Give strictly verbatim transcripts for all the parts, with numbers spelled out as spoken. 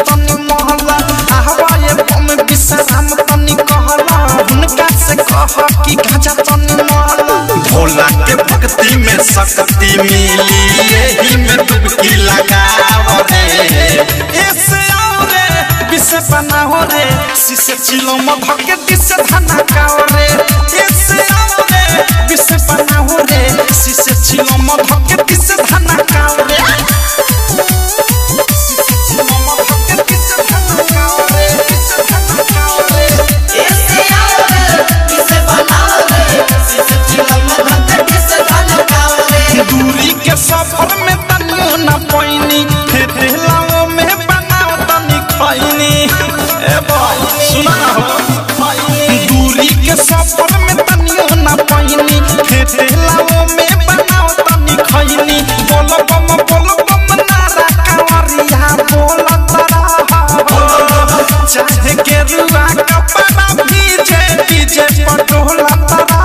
तनी महला आहवाए बम विश्राम तनी कहला हुनका से कह कि गाजा तनी महला भोला के भक्ति में शक्ति मिली यही में डुबकी लगाओ रे ऐसे आओ रे विसे बनाओ रे सिसे चिलो मधक के दिसे धना काओ रे ऐसे आओ रे विसे बनाओ रे सिसे चिलो मधक के दिसे धना काओ रे सिसे चिलो मधक के दिसे धना काओ रे दिसे धना काओ रे ऐसे आओ रे विसे बनाओ रे सिसे चिलो मधक के दिसे धना काओ रे दूरी के सफर में तनियो ना पैनी ठेलाओ में बनाओ तनी खैनी ए भाई सुना हो दूरी के सफर में तनियो ना पैनी ठेलाओ में बनाओ तनी खैनी बोलो बम बोलो बम नारा कावरिया बोला तारा चाहे के रुआ कपड़ा भीजे डीजे पटोला तारा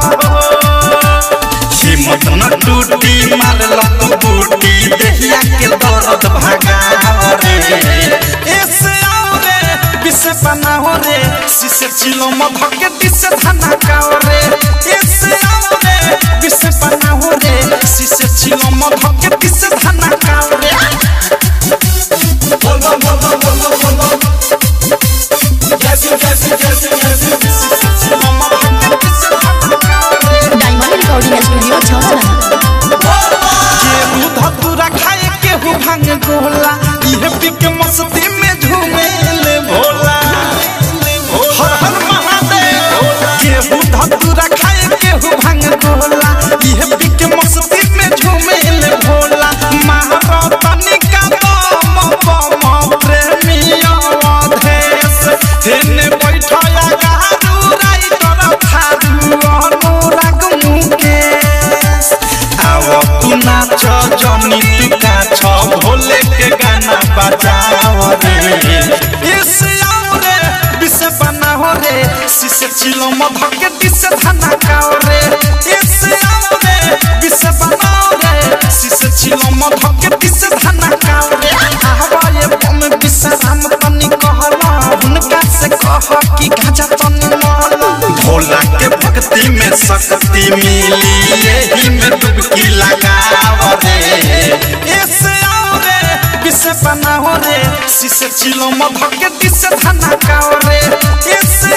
हिम्मत न टूटी मार लत बूटी देहिया के दर्द भगाओ रे ऐसे आओ रे विसे बनाओ रे सिसे चिलो मधक के दिसे धना काओ रे ऐसे आओ रे विसे बनाओ रे सिसे चिलो मधक के दिसे धना काओ रे बोल बोल बोल बोल बोल बोल जैसे जैसे जैसे जैसे सिसे चिलो मधक के दिसे धना काओ रे डायमंड रिकॉर्डिंग स्टूडियो छौरा केहू धतूरा खाए केहू भांग गोला इहे पी के मस्ती में झूमेले भोला हर हर महादेव केहू धतूरा खाए केहू भांग गोला इहे पी के मस्ती में झूमेले भोला महारतनी का दम बम प्रेमिया अधेश हेने बैठया गारू राइटर थारू अनुराग मुकेश आओ तू नाच जनी तू काछ भोले के गाना बजाओ रे ऐसे आओ रे विसे बनाओ रे सिसे चिलो मधक के दिसे धना काओ रे ऐसे आओ रे विसे बनाओ रे सिसे चिलो मधक के दिसे धना काओ रे आहवाए बम विश्राम तनी कहला हुनका से कह कि गाजा तनी महला भोला के भक्ति में शक्ति मिली यही में डुबकी लगाओ रे ऐसे आओ रे विसे बनाओ रे सिसे चिलो मधक के दिसे धना काओ रे ऐसे